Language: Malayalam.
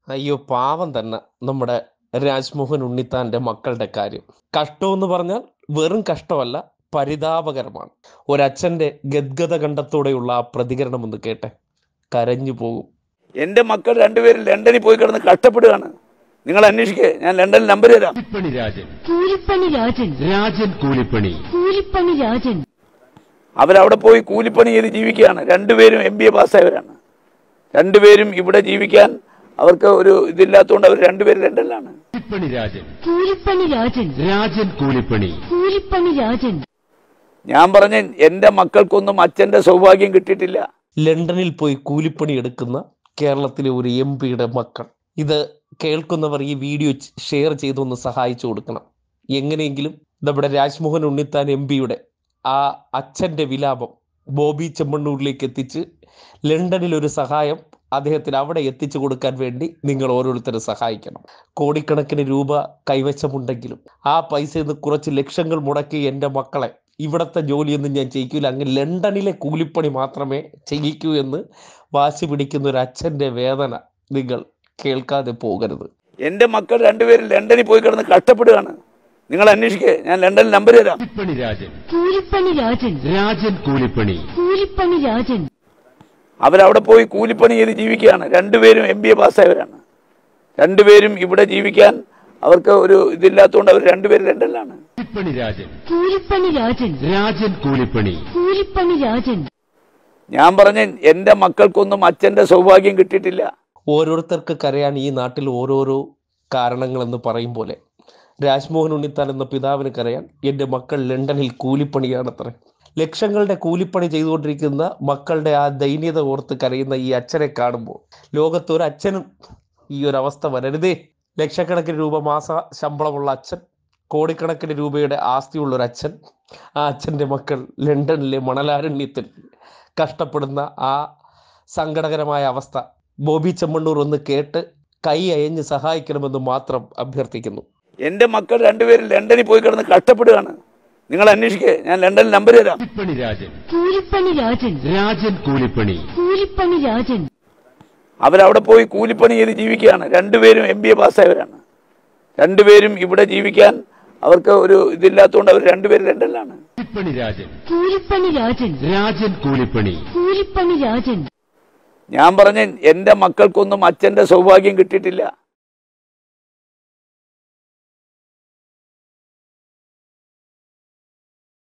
അയ്യോ പാവം തന്നെ നമ്മുടെ രാജ്മോഹൻ ഉണ്ണിത്താന്റെ മക്കളുടെ കാര്യം. കഷ്ടമെന്ന് പറഞ്ഞാൽ വെറും കഷ്ടമല്ല, പരിതാപകരമാണ്. ഒരച്ഛന്റെ ഗദ്ഗത കണ്ടത്തോടെയുള്ള ആ പ്രതികരണം ഒന്ന് കേട്ടെ, കരഞ്ഞു പോകും. എന്റെ മക്കൾ രണ്ടുപേരും ലണ്ടനിൽ പോയി കിടന്ന് കഷ്ടപ്പെടുകയാണ്. നിങ്ങൾ അന്വേഷിക്കേ, ഞാൻ ലണ്ടനിൽ നമ്പർ തരാം. അവരവിടെ പോയി കൂലിപ്പണി ചെയ്ത് ജീവിക്കുകയാണ്. രണ്ടുപേരും MBA പാസ്സായവരാണ്. രണ്ടുപേരും ഇവിടെ ജീവിക്കാൻ അവർക്ക് ഒരു ഇതില്ലാത്തതുകൊണ്ട് അവർ രണ്ടുപേരും ലണ്ടനിലാണ്. ഞാൻ പറഞ്ഞ എന്റെ മക്കൾക്കൊന്നും അച്ഛന്റെ സൗഭാഗ്യം കിട്ടിയിട്ടില്ല. ലണ്ടനിൽ പോയി കൂലിപ്പണി എടുക്കുന്ന കേരളത്തിലെ ഒരു MP-യുടെ മക്കൾ. ഇത് കേൾക്കുന്നവർ ഈ വീഡിയോ ഷെയർ ചെയ്തൊന്ന് സഹായിച്ചു കൊടുക്കണം. എങ്ങനെയെങ്കിലും നമ്മുടെ രാജ്മോഹൻ ഉണ്ണിത്താൻ MP-യുടെ ആ അച്ഛന്റെ വിലാപം ബോബി ചെമ്മണ്ണൂരിലേക്ക് എത്തിച്ച് ലണ്ടനിൽ ഒരു സഹായം അദ്ദേഹത്തിന് അവിടെ എത്തിച്ചു കൊടുക്കാൻ വേണ്ടി നിങ്ങൾ ഓരോരുത്തരും സഹായിക്കണം. കോടിക്കണക്കിന് രൂപ കൈവശമുണ്ടെങ്കിലും ആ പൈസയിൽ നിന്ന് കുറച്ച് ലക്ഷങ്ങൾ മുടക്കി എൻ്റെ മക്കളെ ഇവിടുത്തെ ജോലിയൊന്നും ഞാൻ ചെയ്യിക്കില്ല, അങ്ങ് ലണ്ടനിലെ കൂലിപ്പണി മാത്രമേ ചെയ്യിക്കൂ എന്ന് വാശി പിടിക്കുന്ന ഒരു അച്ഛൻ്റെ വേദന നിങ്ങൾ കേൾക്കാതെ പോകരുത്. എന്റെ മക്കൾ രണ്ടുപേരും ലണ്ടനിൽ പോയി കിടന്ന് കഷ്ടപ്പെടുകയാണ്. നിങ്ങൾ അന്വേഷിക്കേ, ഞാൻ ലണ്ടനിൽ നമ്പർ തരാം. അവരവിടെ പോയി കൂലിപ്പണി ചെയ്ത് ജീവിക്കുകയാണ്. രണ്ടുപേരും MBA പാസ്സായവരാണ്. രണ്ടുപേരും ഇവിടെ ജീവിക്കാൻ അവർക്ക് ഒരു ഇതില്ലാത്തതുകൊണ്ട് അവർ രണ്ടുപേരും ലണ്ടനിലാണ്. ഞാൻ പറഞ്ഞ എന്റെ മക്കൾക്കൊന്നും അച്ഛന്റെ സൗഭാഗ്യം കിട്ടിയിട്ടില്ല. ഓരോരുത്തർക്ക് കരയാൻ ഈ നാട്ടിൽ ഓരോരോ കാരണങ്ങളെന്ന് പറയും പോലെ രാജ്മോഹൻ ഉണ്ണിത്താൻ എന്ന പിതാവിന് കരയാൻ എൻ്റെ മക്കൾ ലണ്ടനിൽ കൂലിപ്പണിയാണത്രേ. ലക്ഷങ്ങളുടെ കൂലിപ്പണി ചെയ്തുകൊണ്ടിരിക്കുന്ന മക്കളുടെ ആ ദൈന്യത ഓർത്ത് കരയുന്ന ഈ അച്ഛനെ കാണുമ്പോൾ ലോകത്തൊരു അച്ഛനും ഈ ഒരു അവസ്ഥ വരരുതേ. ലക്ഷക്കണക്കിന് രൂപ മാസ ശമ്പളമുള്ള അച്ഛൻ, കോടിക്കണക്കിന് രൂപയുടെ ആസ്തിയുള്ള ഒരു അച്ഛൻ, ആ അച്ഛൻ്റെ മക്കൾ ലണ്ടനിലെ മണലാരണ്യത്തിൽ കഷ്ടപ്പെടുന്ന ആ സങ്കടകരമായ അവസ്ഥ ബോബി ചെമ്മണ്ണൂർ ഒന്ന് കേട്ട് കൈ അയഞ്ഞ് സഹായിക്കണമെന്ന് മാത്രം അഭ്യർത്ഥിക്കുന്നു. എന്റെ മക്കൾ രണ്ടുപേരും ലണ്ടനിൽ പോയി കിടന്ന് കഷ്ടപ്പെടുകയാണ്. നിങ്ങൾ അന്വേഷിക്കേ, ഞാൻ ലണ്ടനിൽ നമ്പർ തരാം. അവരവിടെ പോയി കൂലിപ്പണി ചെയ്ത് ജീവിക്കുകയാണ്. രണ്ടുപേരും MBA പാസ്സായവരാണ്. രണ്ടുപേരും ഇവിടെ ജീവിക്കാൻ അവർക്ക് ഒരു ഇതില്ലാത്തതുകൊണ്ട് അവർ രണ്ടുപേരും ലണ്ടനിലാണ്. ഞാൻ പറഞ്ഞ എന്റെ മക്കൾക്കൊന്നും അച്ഛന്റെ സൗഭാഗ്യം കിട്ടിയിട്ടില്ല.